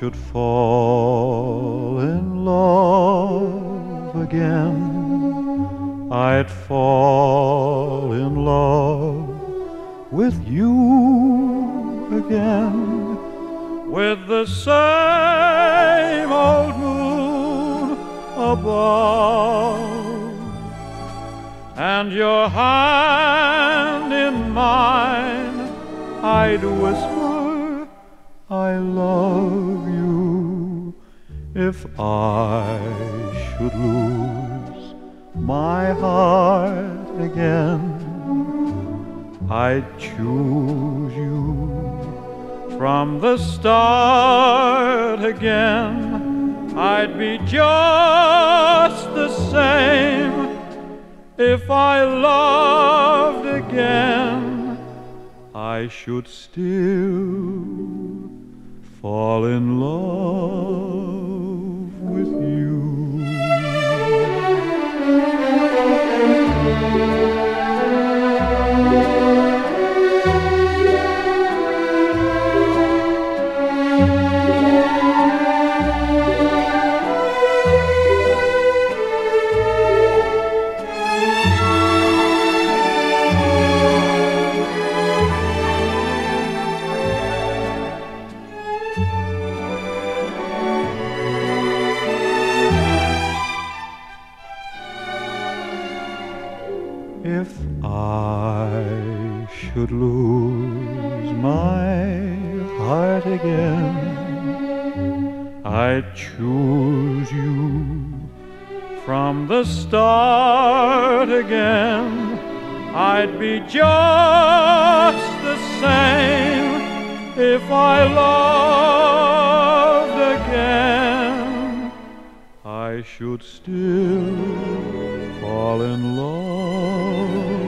should fall in love again, I'd fall in love with you again, with the same old moon above, and your hand in mine, I'd whisper, I love you. If I should lose my heart again, I'd choose you from the start again. I'd be just the same if I loved again. I should still fall in love with you. If I should lose my heart again, I'd choose you from the start again. I'd be just the same if I loved again. I should still fall in love